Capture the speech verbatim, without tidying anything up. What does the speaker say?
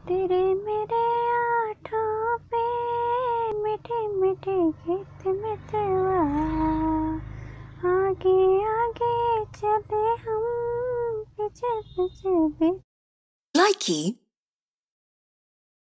तेरे मेरे आठों पे मीठे मीठे गीत मितवा, आगे आगे चले हम, पीछे पीछे भी। Likey